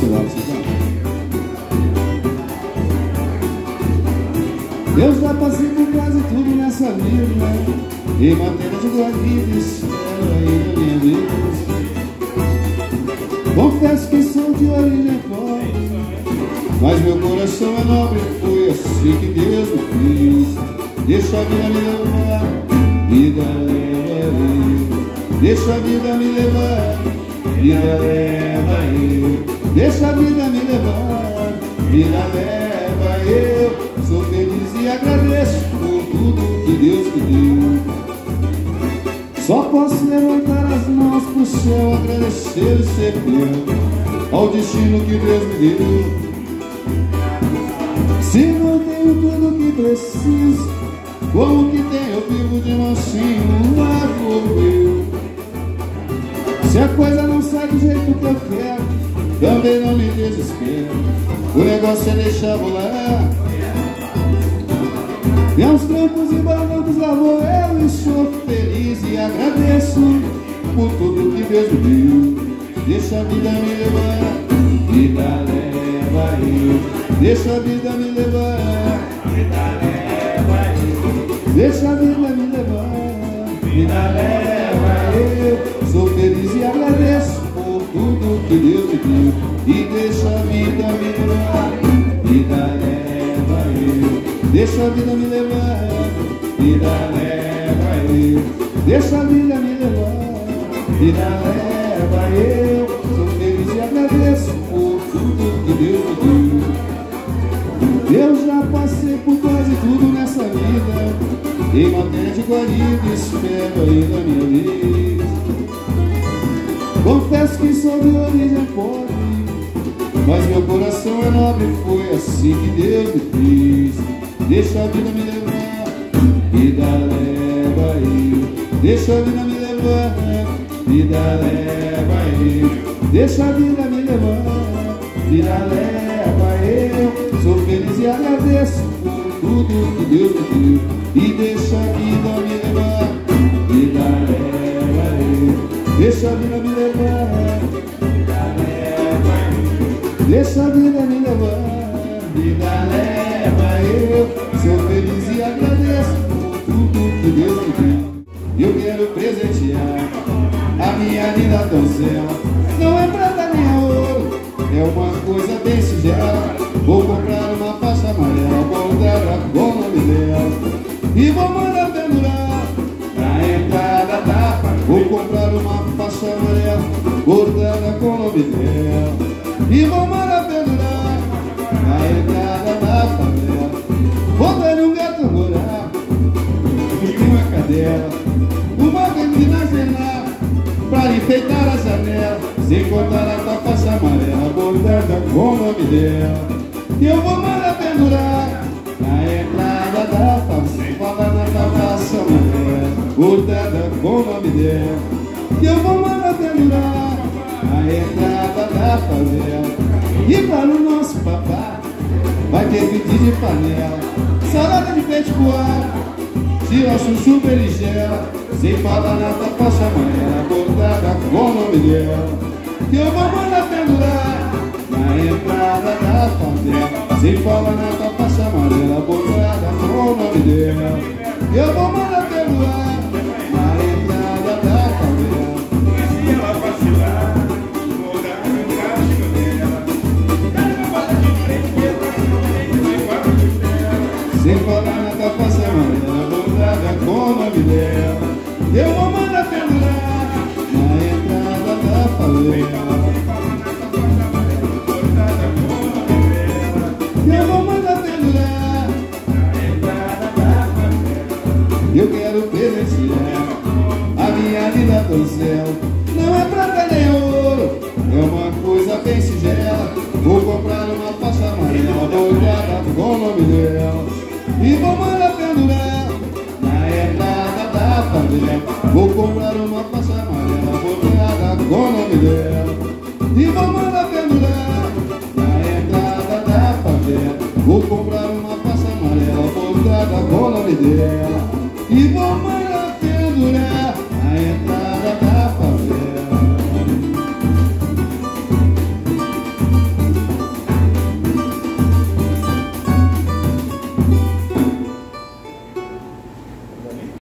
celular, eu já passei por quase tudo nessa vida, em matéria de guarida, espero aí na minha vida. Confesso que sou de origem pobre, mas meu coração é nobre, foi assim que Deus me fez. Deixa a vida me levar, vida leva eu. Deixa a vida me levar, vida leva eu. Deixa a vida me levar, vida leva eu. Sou feliz e agradeço por tudo que Deus me deu. Só posso levantar as mãos pro céu, agradecer e ser fiel ao destino que Deus me deu. Se não tenho tudo que preciso, como que tenho, eu vivo de mansinho, um lado meu. Se a coisa não sai do jeito que eu quero, também não me desespero, o negócio é deixar rolar. E aos trampos e barrancos lá vou eu, e sou feliz e agradeço por tudo que Deus me deu. Deixa a vida me levar, vida leva eu. Deixa a vida me levar, vida leva eu. Deixa a vida me levar, vida leva eu. Sou feliz e agradeço por tudo que Deus me deu. E deixa a vida me levar, vida leva eu. Deixa a vida me levar, vida leva eu. Deixa a vida me levar, vida leva eu. Sou feliz e agradeço por tudo que Deus me deu. Eu já passei por quase tudo nessa vida, em matéria de guarida, espero aí na minha vez. Confesso que sou de origem pobre, mas meu coração é nobre, foi assim que Deus me fez. Deixa a vida me levar, vida leva eu. Deixa a vida me levar, vida leva eu. Deixa a vida me levar, vida leva eu. Sou feliz e agradeço por tudo que Deus me deu. E deixa a vida me levar, vida leva eu. Deixa a vida me levar, vida leva eu. Deixa a vida me levar, vida leva eu. Sou feliz e agradeço por tudo que Deus me deu. Eu quero presentear a minha linda donzela. Não é prata nem ouro, é uma coisa bem singela. Vou comprar uma faixa amarela bordada com o nome dela e vou mandar pendurar na entrada da favela. Vou comprar uma faixa amarela bordada com o nome dela e vou mandar pendurar na entrada da favela. Vou dar um gato morar e uma cadela, uma menina zenar para enfeitar a janela, sem contar a tua faixa amarela bordada com o nome dela. E eu vou mandar pendurar na entrada da favela, na tua faixa amarela bordada com o nome dela. E eu vou mandar pendurar na entrada da favela. E para o nosso papá vai ter pedido de panela, salada de peixe coado, tira chuchu berinjela, sem falar na tua faixa amarela bordada com o nome dela. Que eu vou mandar pendurar na entrada da favela, sem falar na tua faixa amarela bordada com o nome dela. Que eu vou mandar pendurar na entrada da favela. E se ela vacilar, vou dar um castigo dela. Sem falar na tua faixa amarela bordada com o nome dela. Eu vou mandar pendurar na entrada da favela. Eu vou mandar pendurar na entrada da favela. Eu quero presentear a minha linda donzela. Não é prata nem ouro, é uma coisa bem singela. Vou comprar uma faixa amarela bordada com o nome dela e vou mandar pendurar na entrada da favela. Vou comprar uma faixa amarela bordada com o nome dela e vou mandar pendurar na entrada da favela. Vou comprar uma faixa amarela bordada com o nome dela e vou mandar pendurar na entrada